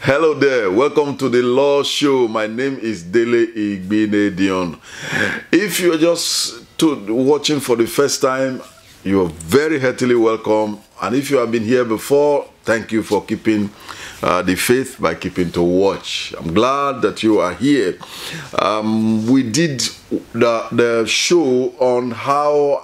Hello there, welcome to the Law Show. My name is Dele Igbinedion. If you're just watching for the first time, you're very heartily welcome. And if you have been here before, thank you for keeping the faith by keeping to watch. I'm glad that you are here. We did the show on how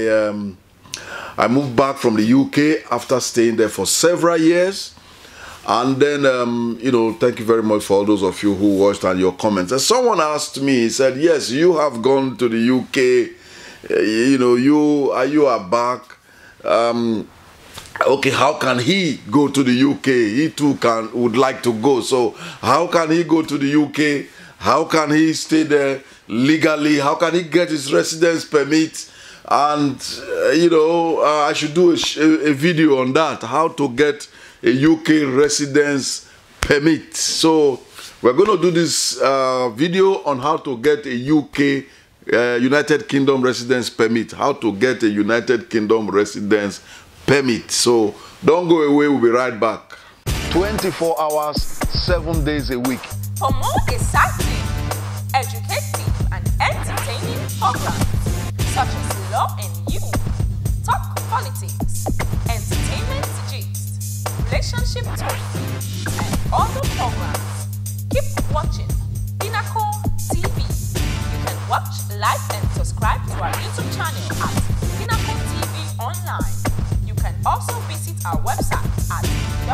I moved back from the UK after staying there for several years. And then, thank you very much for all those of you who watched and your comments. And someone asked me, he said, yes, you have gone to the UK, you are back. Okay, how can he go to the UK? He too would like to go. So how can he go to the UK? How can he stay there legally? How can he get his residence permit? And, I should do a video on that, how to get a UK residence permit. So we're going to do this video on how to get a UK United Kingdom residence permit. How to get a United Kingdom residence permit. So don't go away, we'll be right back. 24 hours, 7 days a week. For more exciting, educative and entertaining programs such as Law and You, Talk Politics, Entertainment Gist, Relationship Talk, and other programs, keep watching Pinnacle TV. You can watch, like, and subscribe to our YouTube channel at Pinnacle TV Online. You can also visit our website at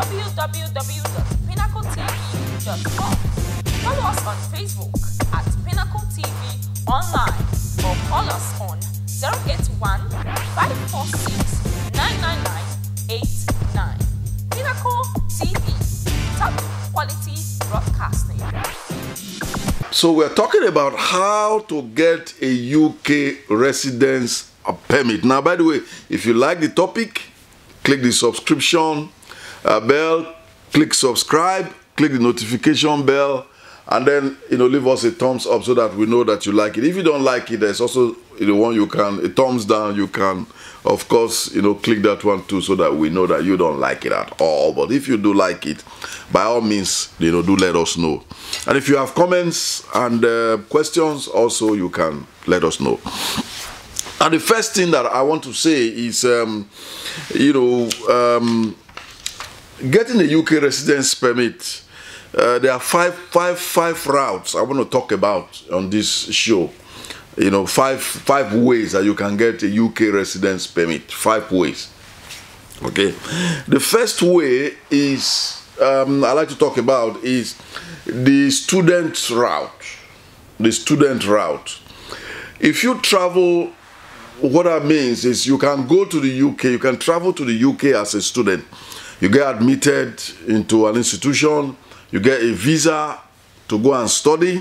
www.pinnacletv.com. Follow us on Facebook at Pinnacle TV Online or call us on 081 546 99989. Pinnacle TV, top quality broadcasting. So we're talking about how to get a UK residence permit. Now, by the way, if you like the topic, click the subscription bell, click subscribe, click the notification bell, and then leave us a thumbs up so that we know that you like it. If you don't like it, there's also one you can, a thumbs down. You can, of course, click that one too, so that we know that you don't like it at all. But if you do like it, by all means, do let us know. And if you have comments and questions, also you can let us know. And the first thing that I want to say is, getting a UK residence permit. There are five routes I want to talk about on this show. Five ways that you can get a UK residence permit. 5 ways. Okay. The first way is I like to talk about is the student route. The student route. If you travel, what that means is you can go to the UK. You can travel to the UK as a student. You get admitted into an institution. You get a visa to go and study.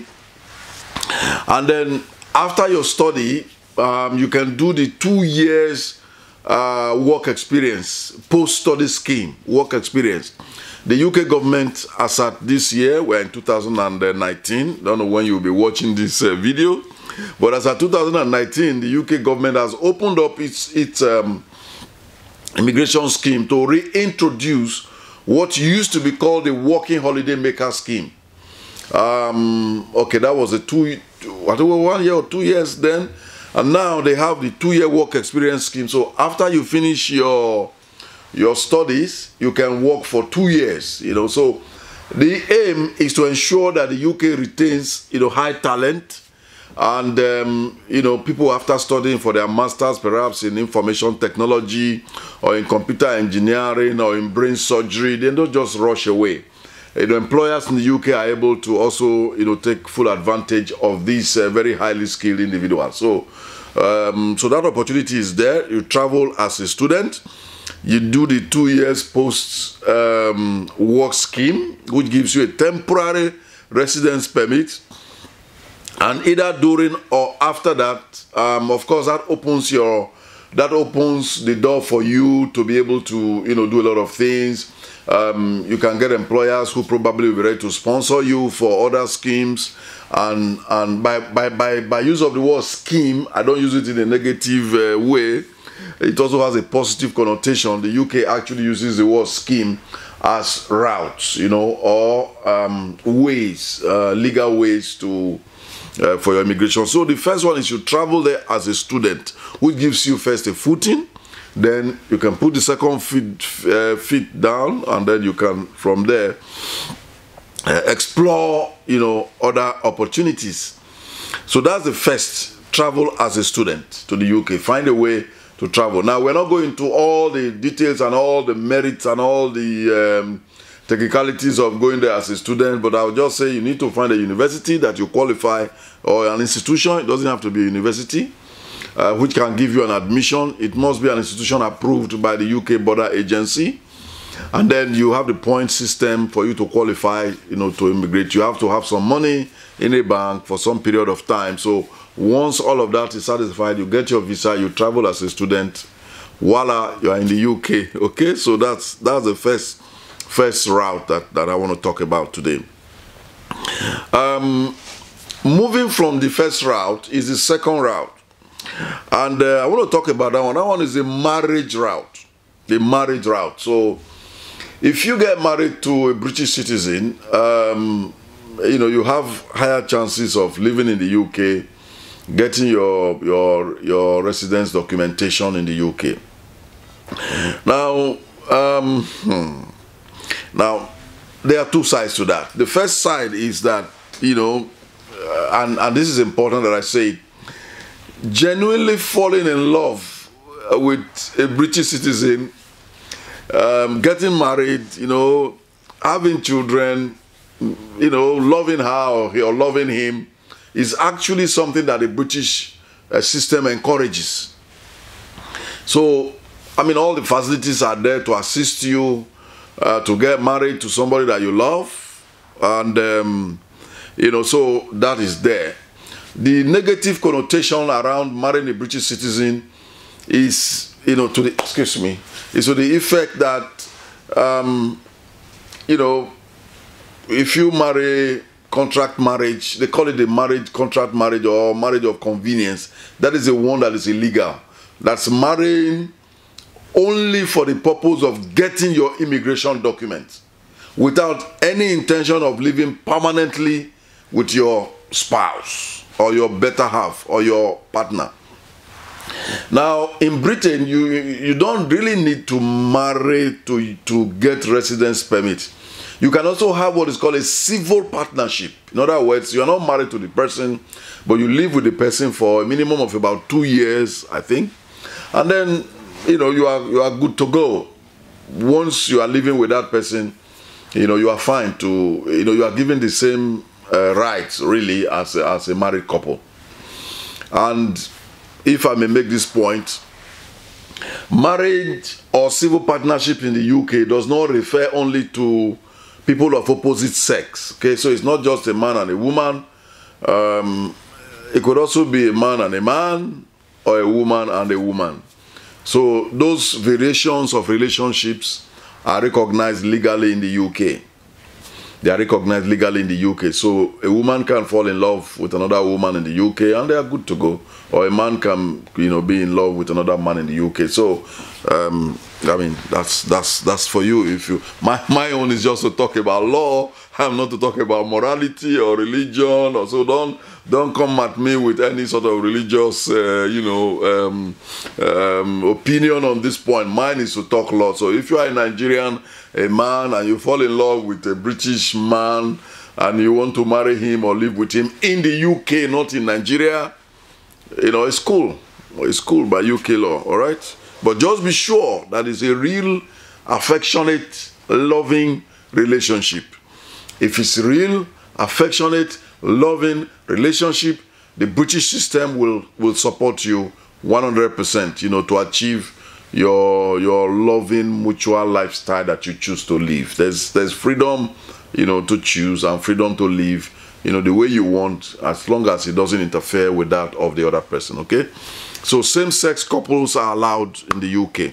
And then after your study, you can do the 2 years work experience, post-study scheme, work experience. The UK government, as at this year, we're in 2019, don't know when you'll be watching this video, but as at 2019, the UK government has opened up its immigration scheme to reintroduce what used to be called the Working Holiday Maker Scheme. Okay, that was a 1 year or 2 years then, and now they have the 2-year work experience scheme. So after you finish your studies, you can work for 2 years. So the aim is to ensure that the UK retains high talent, and people after studying for their masters, perhaps in information technology or in computer engineering or in brain surgery, they don't just rush away. Employers in the UK are able to also take full advantage of these very highly skilled individuals. So that opportunity is there. You travel as a student, you do the 2 years post work scheme, which gives you a temporary residence permit. And either during or after that, of course, that opens the door for you to be able to do a lot of things. You can get employers who probably will be ready to sponsor you for other schemes, and by use of the word scheme, I don't use it in a negative way. It also has a positive connotation. The UK actually uses the word scheme as routes, you know, or ways, legal ways to for your immigration. So the first one is you travel there as a student, which gives you first a footing. Then you can put the second feet down, and then you can from there explore, you know, other opportunities. So that's the first, travel as a student to the UK. Find a way to travel. Now, we're not going into all the details and all the merits and all the technicalities of going there as a student, but I'll just say you need to find a university that you qualify, or an institution. It doesn't have to be a university, which can give you an admission. It must be an institution approved by the UK Border Agency. And then you have the point system for you to qualify, you know, to immigrate. You have to have some money in a bank for some period of time. So once all of that is satisfied, you get your visa, you travel as a student, voila, you are in the UK. Okay, so that's the first route that I want to talk about today. Moving from the first route is the second route, and I want to talk about that one. That one is the marriage route. The marriage route. So if you get married to a British citizen, you know, you have higher chances of living in the UK, getting your residence documentation in the UK. Now, now there are two sides to that. The first side is that, you know, and this is important that I say, genuinely falling in love with a British citizen, getting married, you know, having children, you know, loving her or loving him, is actually something that the British system encourages. So, I mean, all the facilities are there to assist you to get married to somebody that you love, and you know, so that is there. The negative connotation around marrying a British citizen is, you know, to the, excuse me, is to the effect that, you know, if you marry contract marriage, they call it the contract marriage or marriage of convenience. That is the one that is illegal. That's marrying only for the purpose of getting your immigration documents without any intention of living permanently with your spouse or your better half or your partner. Now, in Britain, you don't really need to marry to get residence permit. You can also have what is called a civil partnership. In other words, you are not married to the person, but you live with the person for a minimum of about 2 years, I think. And then, you know, you are good to go. Once you are living with that person, you know, you are fine to, you know, you are given the same rights, really, as a married couple. And if I may make this point, marriage or civil partnership in the UK does not refer only to people of opposite sex. Okay, so it's not just a man and a woman. It could also be a man and a man, or a woman and a woman. So those variations of relationships are recognized legally in the UK. They are recognized legally in the UK. So a woman can fall in love with another woman in the UK and they are good to go. Or a man can, you know, be in love with another man in the UK. So, I mean, that's for you. If you, my own is just to talk about law. I'm not to talk about morality or religion. Or so don't come at me with any sort of religious, you know, opinion on this point. Mine is to talk law. So if you are a Nigerian, a man, and you fall in love with a British man, and you want to marry him or live with him in the UK, not in Nigeria, you know, it's cool. It's cool by UK law, all right? But just be sure that it's a real, affectionate, loving relationship. If it's real, affectionate, loving relationship, the British system will support you 100%, you know, to achieve your loving mutual lifestyle that you choose to live. There's freedom, you know, to choose, and freedom to live, you know, the way you want, as long as it doesn't interfere with that of the other person. Okay, so same-sex couples are allowed in the UK.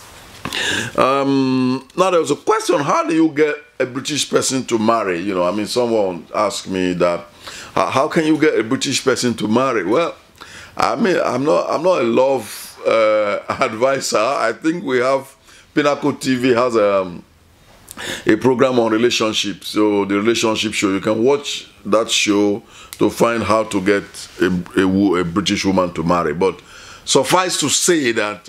Now there was a question: how do you get a British person to marry? You know, I mean, someone asked me that, how can you get a British person to marry? Well, I mean, I'm not a love advisor. I think we have, Pinnacle TV has a program on relationships. So the relationship show, you can watch that show to find how to get a British woman to marry. But suffice to say that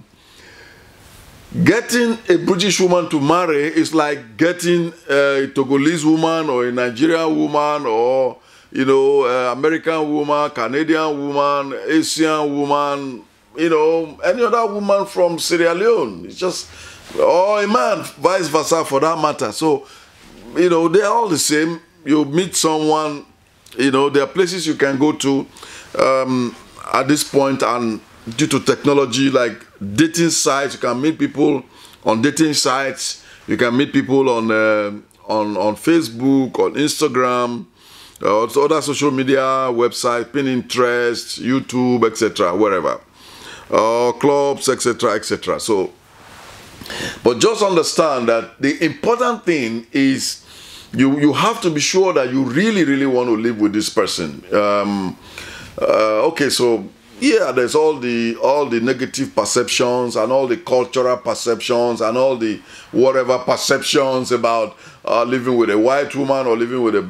getting a British woman to marry is like getting a Togolese woman or a Nigerian woman or, you know, American woman, Canadian woman, Asian woman, you know, any other woman from Sierra Leone. It's just, or a man, vice versa for that matter. So, you know, they're all the same. You meet someone, you know, there are places you can go to at this point, and due to technology like dating sites, you can meet people on dating sites. You can meet people on Facebook, on Instagram, other social media websites, Pinterest, YouTube, etc., wherever, clubs, etc., etc. So, but just understand that the important thing is you have to be sure that you really want to live with this person. Okay, so yeah, there's all the negative perceptions and all the cultural perceptions and all the whatever perceptions about living with a white woman or living with a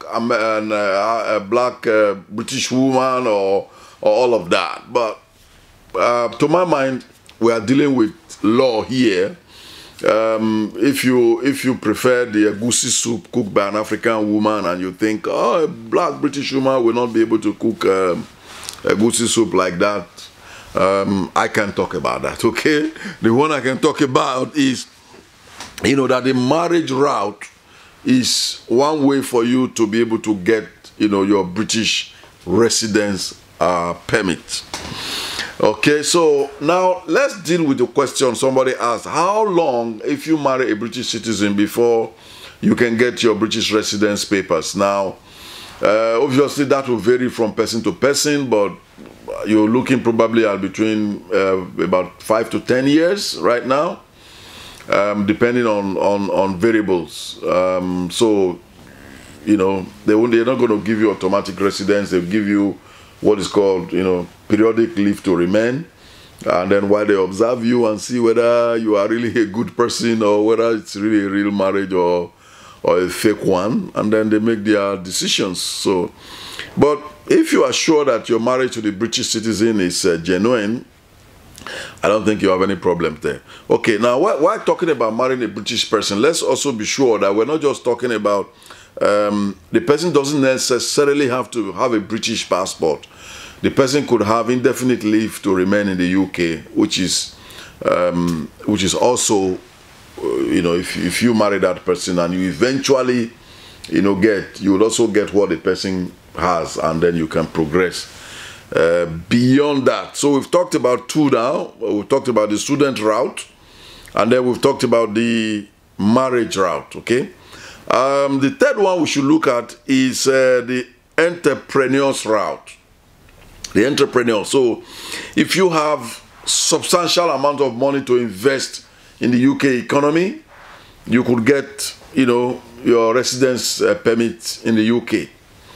black British woman or all of that. But to my mind, we are dealing with law here. If you prefer the egusi soup cooked by an African woman and you think, oh, a black British woman will not be able to cook egusi soup like that, I can't talk about that, okay? The one I can talk about is, you know, that the marriage route is one way for you to be able to get, you know, your British residence permit. Okay, so now let's deal with the question somebody asked. How long if you marry a British citizen before you can get your British residence papers? Now, obviously that will vary from person to person, but you're looking probably at between about 5 to 10 years right now, depending on variables. So, you know, they're not going to give you automatic residence. They'll give you what is called, you know, periodic leave to remain, and then while they observe you and see whether you are really a good person or whether it's really a real marriage or a fake one, and then they make their decisions. So, but if you are sure that your marriage to the British citizen is genuine, I don't think you have any problem there. Okay, now while talking about marrying a British person, let's also be sure that we're not just talking about the person doesn't necessarily have to have a British passport. The person could have indefinite leave to remain in the UK, which is also, you know, if you marry that person and you eventually, you know, you will also get what the person has, and then you can progress beyond that. So we've talked about two now. We've talked about the student route, and then we've talked about the marriage route, okay? The third one we should look at is the entrepreneur's route. The entrepreneur. So if you have substantial amount of money to invest in the UK economy, you could get, you know, your residence permit in the UK.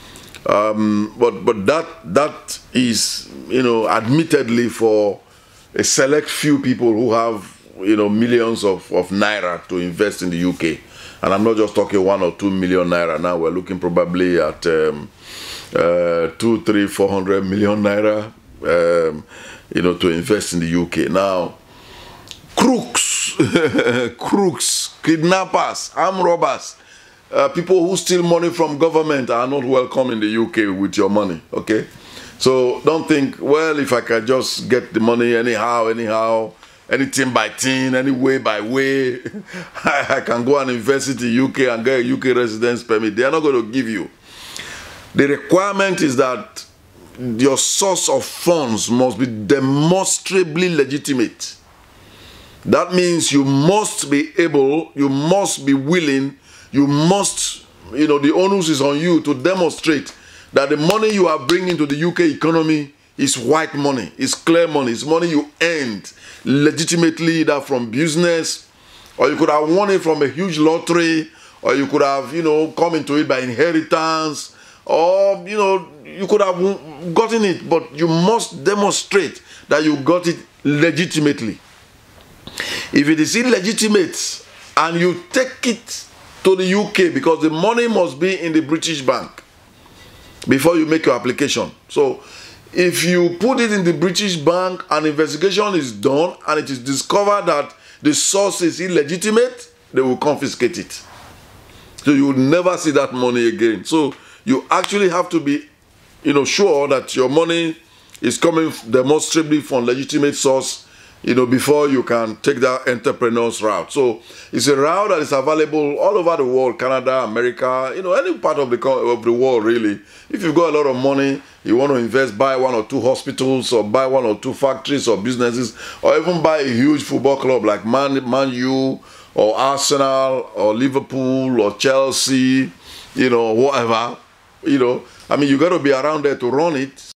But that is, you know, admittedly for a select few people who have, you know, millions of naira to invest in the UK. And I'm not just talking 1 or 2 million naira. Now we're looking probably at 200, 300, 400 million naira, you know, to invest in the UK. Now, crooks, crooks, kidnappers, armed robbers, people who steal money from government are not welcome in the UK with your money, okay? So don't think, well, if I can just get the money anyhow, anything by thing, any way by way, I can go and invest in the UK and get a UK residence permit. They are not going to give you. The requirement is that your source of funds must be demonstrably legitimate. That means you must be able, you must be willing, you must, you know, the onus is on you to demonstrate that the money you are bringing to the UK economy is white money, is clear money, it's money you earned legitimately, either from business, or you could have won it from a huge lottery, or you could have, you know, come into it by inheritance, or, you know, you could have gotten it, but you must demonstrate that you got it legitimately. If it is illegitimate, and you take it to the UK, because the money must be in the British bank before you make your application. So if you put it in the British bank and investigation is done and it is discovered that the source is illegitimate, they will confiscate it. So you will never see that money again. So you actually have to be, sure that your money is coming demonstrably from legitimate source, before you can take that entrepreneur's route. So it's a route that is available all over the world, Canada, America, any part of the world really. If you've got a lot of money, you want to invest, buy 1 or 2 hospitals, or buy 1 or 2 factories or businesses, or even buy a huge football club like Man U, or Arsenal, or Liverpool, or Chelsea, whatever, I mean, you got to be around there to run it.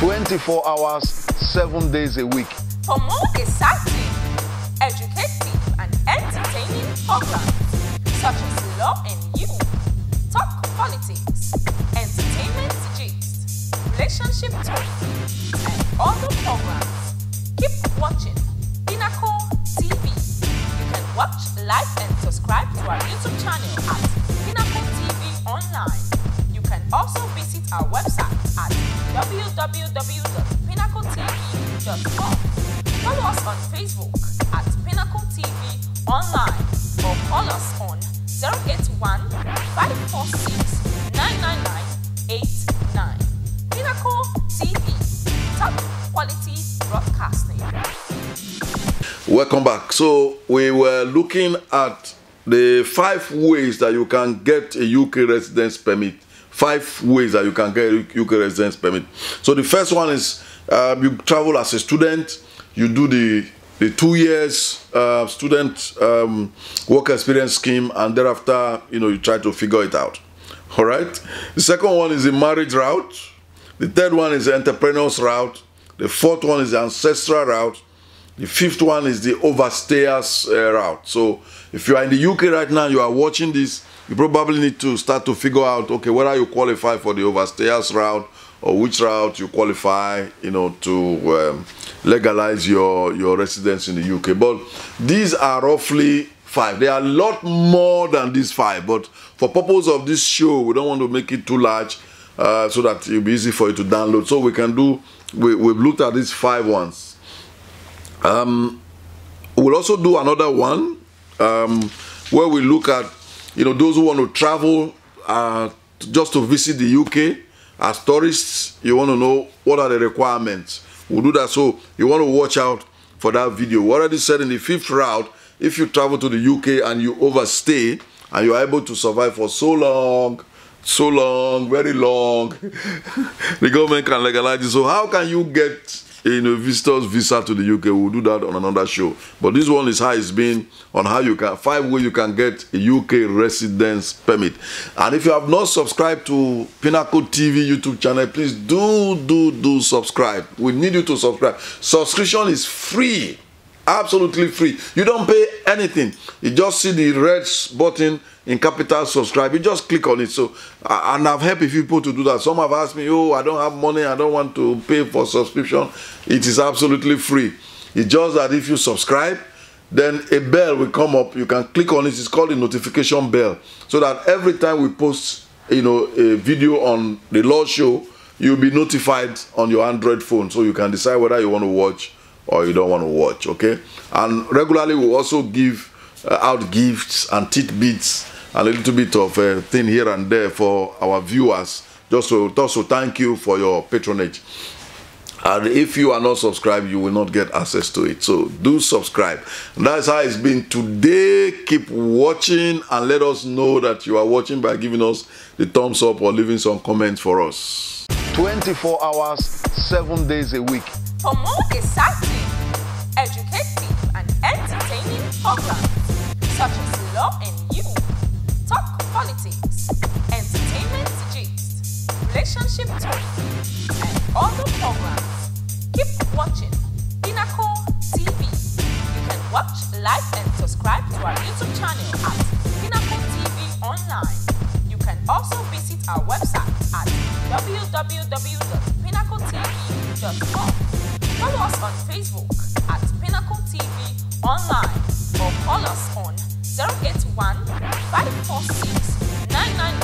24 hours, 7 days a week. For more exciting, educative, and entertaining programs such as Law and You, Talk Politics, Entertainment Gist, Relationship Talk, and other programs, keep watching Pinnacle TV. You can watch live and subscribe to our YouTube channel at Pinnacle TV Online. You can also visit our website at www.pinnacletv.com. Follow us on Facebook at Pinnacle TV Online or call us on 081 546 99989. Pinnacle TV, top quality broadcasting. Welcome back. So we were looking at the 5 ways that you can get a UK residence permit. 5 ways that you can get a UK residence permit. So the first one is you travel as a student. You do the 2 years student work experience scheme, and thereafter, you try to figure it out. All right. The second one is the marriage route. The third one is the entrepreneur's route. The fourth one is the ancestral route. The fifth one is the overstayers route. So if you are in the UK right now, you are watching this, you probably need to start to figure out, okay, whether you qualify for the overstayers route or which route you qualify, to legalize your residence in the UK. But these are roughly 5. There are a lot more than these 5, but for purpose of this show, we don't want to make it too large so that it'll be easy for you to download. So we've looked at these 5 ones. We'll also do another one where we look at, those who want to travel just to visit the UK as tourists. You want to know what are the requirements. We'll do that, so you want to watch out for that video. We already said in the 5th route, if you travel to the UK and you overstay and you are able to survive for so long, very long, the government can legalize it. So how can you get visitor's visa to the UK? We'll do that on another show. But this one is how it's been on how you can 5 ways you can get a UK residence permit. And if you have not subscribed to Pinnacle TV YouTube channel, please do subscribe. We need you to subscribe. Subscription is free, absolutely free. You don't pay anything. You just see the red button in capital subscribe. You just click on it. So and I've helped people to do that. Some have asked me, I don't have money, I don't want to pay for subscription. It is absolutely free. It's just that if you subscribe, then a bell will come up. You can click on it. It's called a notification bell, so that every time we post a video on the Law Show, you'll be notified on your Android phone, so you can decide whether you want to watch or you don't want to watch. Okay. And regularly we also give out gifts and tidbits and a little bit of a thing here and there for our viewers, just to thank you for your patronage. And if you are not subscribed, you will not get access to it. So do subscribe. And that's how it's been today. Keep watching and let us know that you are watching by giving us the thumbs up or leaving some comments for us. 24 hours, 7 days a week. For more exciting, educative, and entertaining programs such as Law and You, Talk Politics, Entertainment Gist, Relationship Talk, and other programs, keep watching Pinnacle TV. You can watch live and subscribe to our YouTube channel at Pinnacle TV Online. You can also visit our website at www.pinnacletv.com. Follow us on Facebook at Pinnacle TV Online or call us on 081 546 999